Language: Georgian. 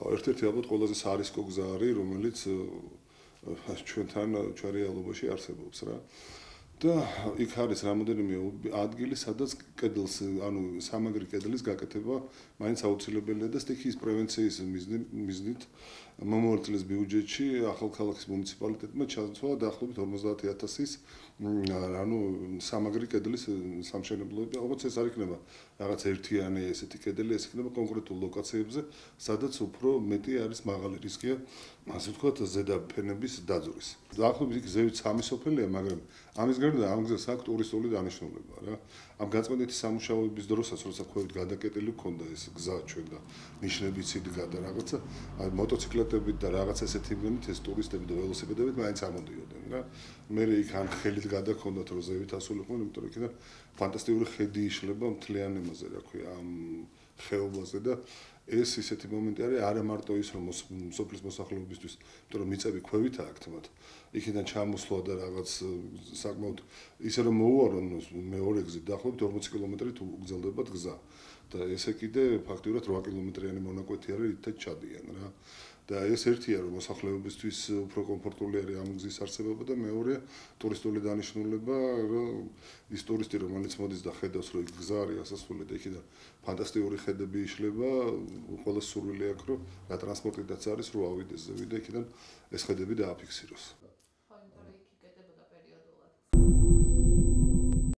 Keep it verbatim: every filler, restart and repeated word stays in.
ერთ-ერთი ალბათ ყველაზე სარისკო გზა არის, რომელიც ჩვენთან ჩვენ რეალობაში არსებობს რა. და იქ არის რამოდენიმე ადგილი, სადაც კედელს, ანუ სამაგრი კედლის გაკეთება მაინც აუცილებელია და სტიქიის პრევენციის მიზნით მომავალ წლის ბიუჯეტში ახალქალაქის მუნიციპალიტეტმა ჩასწვა დაახლოებით ორმოცდაათი ათასის ანუ სამაგრი კედლის სამშენებლოება. ალბათ ეს არ იქნება რაღაც ერთიანი ესეთი კედელი, ეს იქნება კონკრეტულ ლოკაციებზე, სადაც უფრო მეტი არის მაღალი რისკია, ასე ვთქვათ, ზედაფენების დაძვრის. დაახლოებით იქ ზევით სამი სოფელია, მაგრამ ამის გარდა ამ გზას აქვს ტურისტული დანიშნულება რა. ამ გაწმენდითი სამუშაოების დროსაც, როცა ქვევით გადაკეტილი ჰქონდა ეს გზა ჩვენ და ნიშნებიც იდგა და რაღაცა, აი მოტოციკლეტებით და რაღაც ესეთი იმენით ეს ტურისტები და ველოსიპედებით მაინც ამოდიოდნენ რა. მე იქ ან ხელით გადაქონდათ რომ ზევით ასულიყვნენ, იმიტომ რომ იქიდან ფანტასტიკური ხედი იშლება მთლიან იმაზე, რა ქვია, ამ ხეობაზე და ეს ისეთი მომენტი არის, არა მარტო ის რომ სოფლის მოსახლეობისთვის, იმიტომ რომ მიწები ქვევით აქვთ მათ. იქიდან ჩამოსვლა და რაღაც საკმაოდ ისე რომ მოუარონ მეორე გზით დაახლოებით ორმოცი კილომეტრით უგრძელდებათ გზა. და ესე კიდე ფაქტიურად რვა კილომეტრიანი მონაკვეთი არის, ითაც ჩადიან რა. და ეს ერთია რომ მოსახლეობისთვის უფრო კომფორტული არის ამ გზის არსებობა და მეორეა ტურისტული დანიშნულება, რომ ის ტურისტი რომელიც მოდის და ხედავს რომ იქ გზა არის ასასვლელი და იქიდან ფანტასტიკური ხედები იშლება, ყველა სურვილი აქვს რომ რა ტრანსპორტიდაც არის რომ ავიდეს ზევით და იქიდან ეს ხედები დააფიქსიროს.